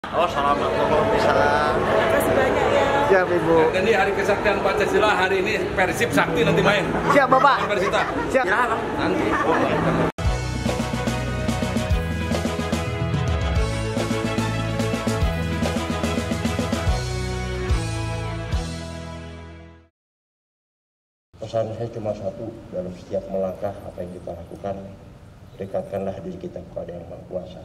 Oh, Assalamualaikum. Terima kasih banyak ya. Siap Ibu. Jadi hari kesaktian Pancasila hari ini Persib Sakti nanti main. Siap Bapak. Persita. Siap. Nanti. Pesan saya cuma satu dalam setiap melangkah apa yang kita lakukan, dekatkanlah diri kita kepada Yang Maha Kuasa.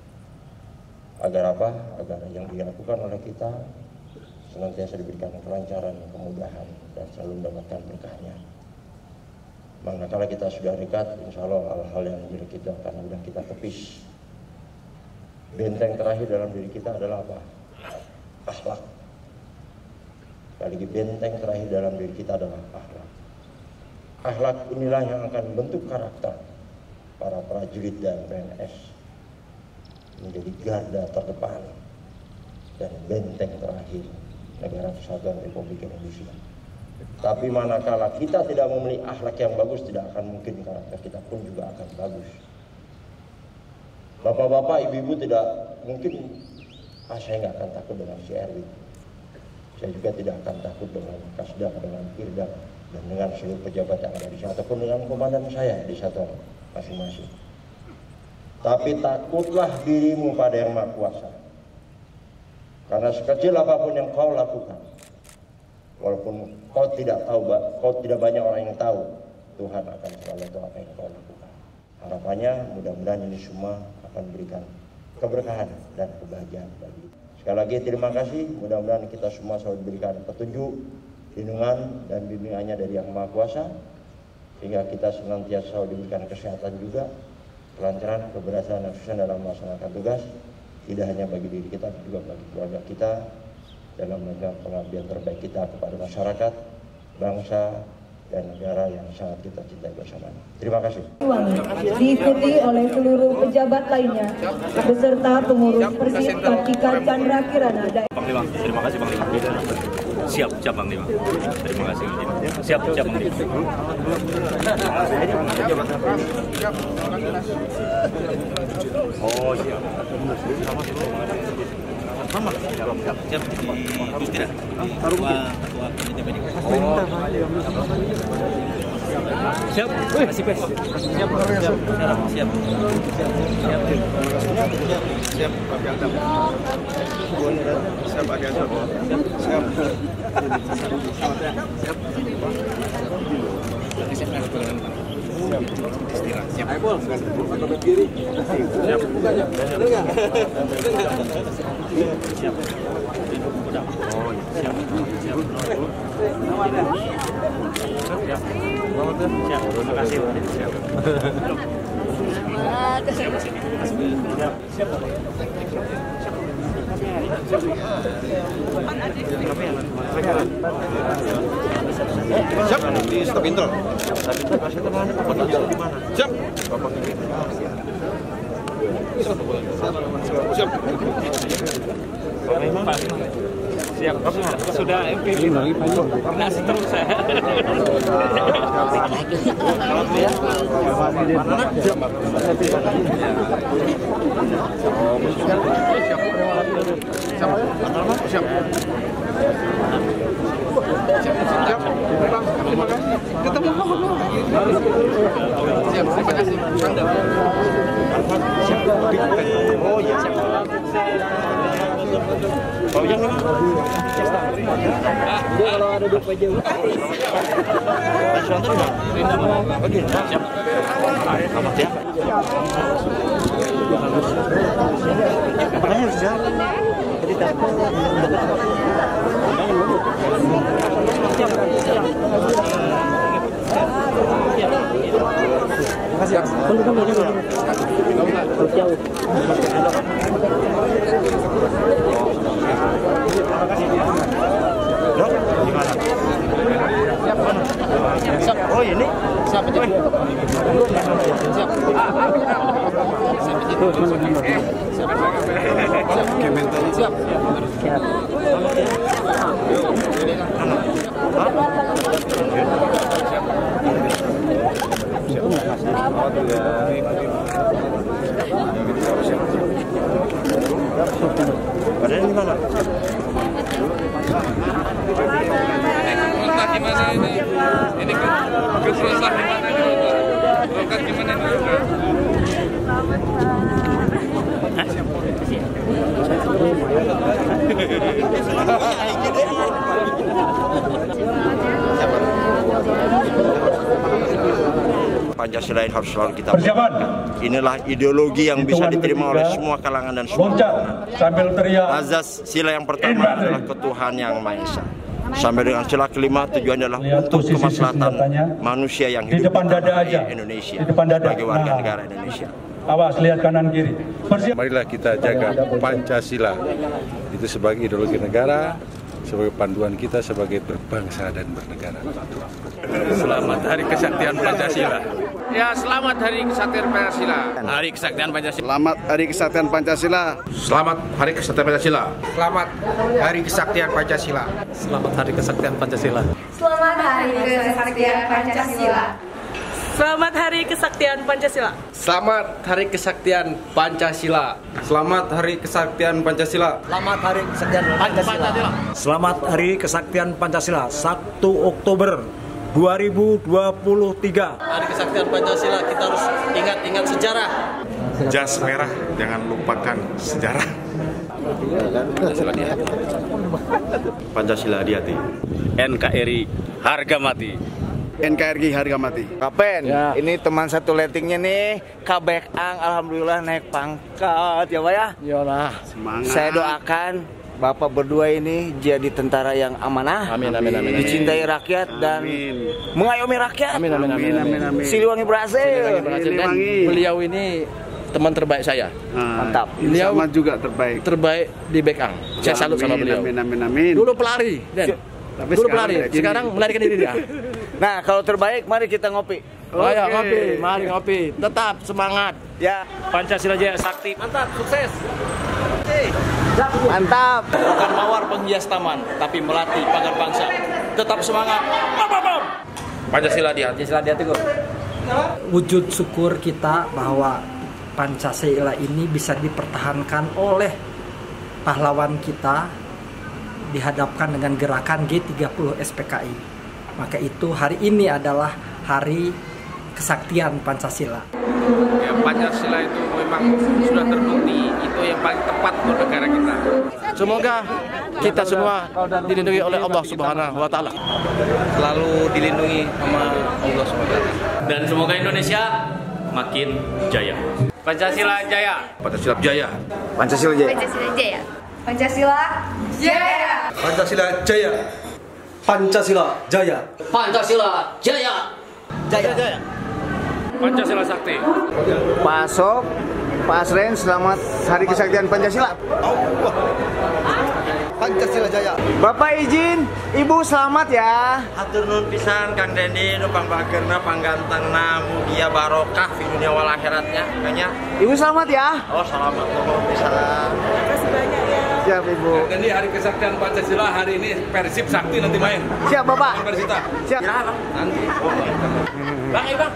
Agar apa? Agar yang dilakukan oleh kita senantiasa diberikan kelancaran, kemudahan, dan selalu mendapatkan berkahnya. Manakala kita sudah dekat, insya Allah hal-hal yang diri kita akan mudah kita tepis. Benteng terakhir dalam diri kita adalah apa? Akhlak. Sekali lagi, benteng terakhir dalam diri kita adalah akhlak. Akhlak inilah yang akan membentuk karakter para prajurit dan PNS menjadi garda terdepan dan benteng terakhir negara Kesatuan Republik Indonesia. Tapi manakala kita tidak memiliki akhlak yang bagus, tidak akan mungkin karakter kita pun juga akan bagus. Bapak-bapak, ibu-ibu tidak mungkin, saya nggak akan takut dengan si Erwin. Saya juga tidak akan takut dengan Kasdam, dengan Irdam, dan dengan seluruh pejabat yang ada di sana, ataupun dengan komandan saya di satuan masing-masing. Tapi takutlah dirimu pada Yang Maha Kuasa. Karena sekecil apapun yang kau lakukan, walaupun kau tidak tahu, kau tidak banyak orang yang tahu, Tuhan akan selalu tahu apa yang kau lakukan. Harapannya mudah-mudahan ini semua akan memberikan keberkahan dan kebahagiaan bagi kita. Sekali lagi terima kasih, mudah-mudahan kita semua selalu diberikan petunjuk, lindungan dan bimbingannya dari Yang Maha Kuasa, sehingga kita senantiasa selalu diberikan kesehatan juga, kelancaran, keberhasilan dan sukses dalam melaksanakan tugas, tidak hanya bagi diri kita, tapi juga bagi keluarga kita, dalam melakukan pengabdian terbaik kita kepada masyarakat, bangsa, dan negara yang sangat kita cintai bersama. Terima kasih. Diikuti oleh seluruh pejabat lainnya, beserta pengurus Persib Kartika Chandra Kirana. Panglima, terima kasih Panglima. Siap Panglima. Terima kasih. Siap Panglima. Oh siap. Sama. Siap di tidak. Ketua Komite Medik. Siap. Masih pes. Siap. Siap. Siap. Pak Gandam. Siap Pak Gandam. Siap. Istirahat. Siap. Ayo Bol. Ke kiri. Siap. Siap. Udah. Oh, siap. Siap. Siap. Siap. Terima kasih. Siap. Siap. Siap. Di stop intro. Siap. Siap. Siap. Sudah MVP. Koordinasi terus saya. Siap. Ketemu. Siap. Terima kasih. Oh iya. Oh iya. Jadi kalau ada dua PJ. Oke, siap. Selamat ya. Makanya bisa. Jadi takut. Makasih. Jauh. Dok, gimana? Siap. Oh ini? Siap. Siap. Siap. Siap. Pancasila harus selalu kita persiapan. Inilah ideologi yang bisa diterima oleh semua kalangan dan semua. Sambil teriak. Azas sila yang pertama adalah ketuhanan yang Maha Esa. Sampai dengan sila kelima tujuannya adalah untuk kemaslahatan manusia yang hidup di Indonesia sebagai warga negara Indonesia. Awas, lihat kanan kiri. Marilah kita jaga Pancasila itu sebagai ideologi negara, sebagai panduan kita sebagai berbangsa dan bernegara. Selamat Hari Kesaktian Pancasila. Ya, selamat Hari Kesaktian Pancasila. Hari Kesaktian Pancasila. Selamat Hari Kesaktian Pancasila. Selamat Hari Kesaktian Pancasila. Selamat Hari Kesaktian Pancasila. Selamat Hari Kesaktian Pancasila. Selamat Hari Kesaktian Pancasila. Selamat Hari Kesaktian Pancasila. Selamat Hari Kesaktian Pancasila. Selamat Hari Kesaktian Pancasila. Selamat Hari Kesaktian Pancasila. Selamat Hari Kesaktian Pancasila 1 Oktober 2023. Hari Kesaktian Pancasila kita harus ingat sejarah. Jas merah, jangan lupakan sejarah. Pancasila di hati. NKRI harga mati. NKRI harga mati. Kapen, ya. Ini teman satu lettingnya nih, Kabek Ang, alhamdulillah naik pangkat ya Pak ya. Iyalah, semangat. Saya doakan Bapak berdua ini jadi tentara yang amanah. Amin, amin, amin. Dicintai rakyat dan mengayomi rakyat. Amin, amin, amin, amin, amin. Siliwangi berhasil. Dan beliau ini teman terbaik saya. Mantap. Beliau sama juga terbaik di Bekang. Saya salut sama beliau. Amin, amin, amin. Dulu pelari, Dan. Dulu pelari, sekarang melarikan diri dia. Nah, kalau terbaik mari kita ngopi. Ayo ngopi, mari ngopi. Tetap semangat. Ya, Pancasila Jaya Sakti. Mantap, sukses. Mantap. Bukan mawar penghias taman, tapi melatih pagar bangsa. Tetap semangat. Pancasila di hati. Pancasila di hati kok. Wujud syukur kita bahwa Pancasila ini bisa dipertahankan oleh pahlawan kita dihadapkan dengan gerakan G30 SPKI. Maka itu hari ini adalah Hari Kesaktian Pancasila. Ya, Pancasila itu memang sudah terbukti itu yang paling tepat untuk negara kita. Semoga kita semua dilindungi oleh Allah Subhanahu wa taala. Selalu dilindungi sama Allah Subhanahu wa taala. Dan semoga Indonesia makin jaya. Pancasila jaya. Pancasila jaya. Pancasila jaya. Pancasila Jaya. Pancasila Jaya. Pancasila jaya. Pancasila Jaya. Pancasila Jaya. Jaya. Jaya. Pancasila Sakti. Pak Asok, Pak Asren, selamat Hari Kesaktian Pancasila. Pancasila Jaya. Bapak izin, Ibu selamat ya. Hatur nuhun pisan Kang Dendi nu pangbageurna panggantengna mugia barokah fi dunia wal akhiratnya kanya. Ibu selamat ya. Oh, selamat nuhun pisan. Terima kasih banyak ya. Siap Ibu. Jadi Hari Kesaktian Pancasila hari ini Persib Sakti nanti main. Siap Bapak. Persita. Siap. Nanti. Bang, Bang.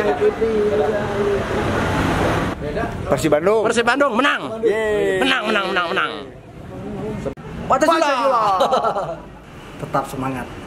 Persib Bandung. Persib Bandung menang. Menang. Pancasila. Tetap semangat.